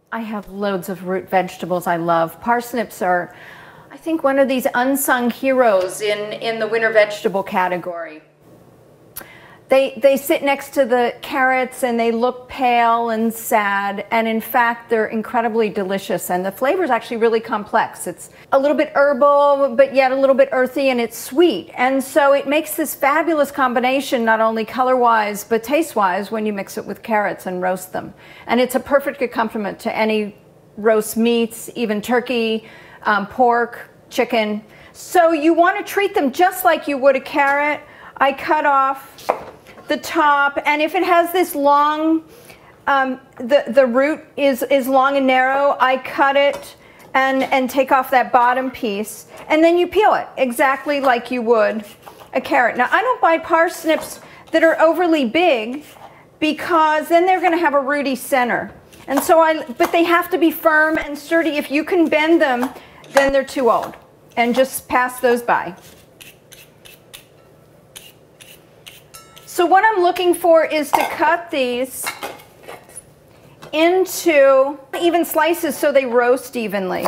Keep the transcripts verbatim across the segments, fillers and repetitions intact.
I have loads of root vegetables I love. Parsnips are, I think, one of these unsung heroes in, in the winter vegetable category. They, they sit next to the carrots and they look pale and sad, and in fact they're incredibly delicious, and the flavor is actually really complex. It's a little bit herbal but yet a little bit earthy, and it's sweet, and so it makes this fabulous combination, not only color-wise but taste-wise, when you mix it with carrots and roast them. And it's a perfect accompaniment to any roast meats, even turkey, um, pork, chicken. So you want to treat them just like you would a carrot. I cut off the top, and if it has this long, um, the, the root is, is long and narrow, I cut it and, and take off that bottom piece, and then you peel it exactly like you would a carrot. Now, I don't buy parsnips that are overly big because then they're going to have a rooty center. And so I, but they have to be firm and sturdy. If you can bend them, then they're too old, and just pass those by. So what I'm looking for is to cut these into even slices so they roast evenly.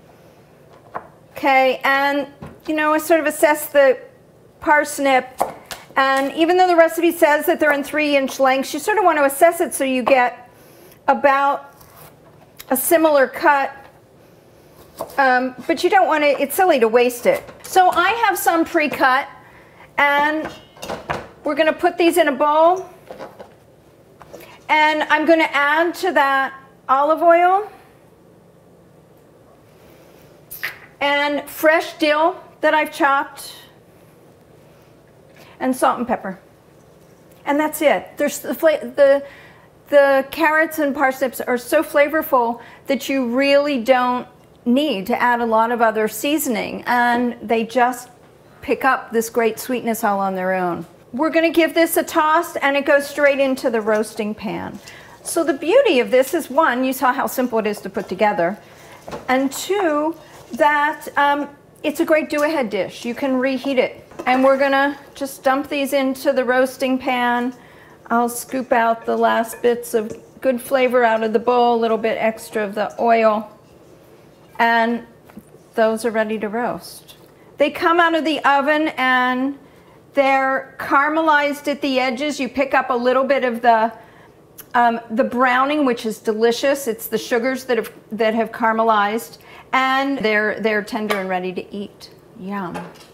Okay, and you know, I sort of assess the parsnip, and even though the recipe says that they're in three inch lengths, you sort of want to assess it so you get about a similar cut, um, but you don't want to, it's silly to waste it. So I have some pre-cut, and we're going to put these in a bowl, and I'm going to add to that olive oil and fresh dill that I've chopped, and salt and pepper. And that's it. There's the, the, the carrots and parsnips are so flavorful that you really don't need to add a lot of other seasoning, and they just pick up this great sweetness all on their own. We're going to give this a toss, and it goes straight into the roasting pan. So the beauty of this is, one, you saw how simple it is to put together, and two, that um, it's a great do-ahead dish. You can reheat it. And we're going to just dump these into the roasting pan. I'll scoop out the last bits of good flavor out of the bowl, a little bit extra of the oil, and those are ready to roast. They come out of the oven and they're caramelized at the edges. You pick up a little bit of the um, the browning, which is delicious. It's the sugars that have that have caramelized, and they're they're tender and ready to eat. Yum.